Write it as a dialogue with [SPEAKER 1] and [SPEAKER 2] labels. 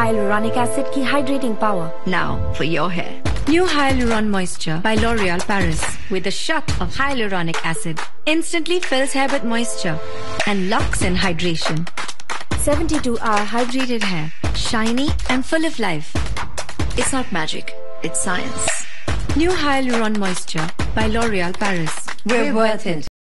[SPEAKER 1] hyaluronic acid की hydrating power.
[SPEAKER 2] Now for your hair.
[SPEAKER 1] New Hyaluron Moisture by L'Oréal Paris with a shot of hyaluronic acid instantly fills hair with moisture and locks in hydration. 72-hour hydrated hair, shiny and full of life.
[SPEAKER 2] It's not magic, it's science.
[SPEAKER 1] New Hyaluron Moisture by L'Oréal Paris.
[SPEAKER 2] We're worth it.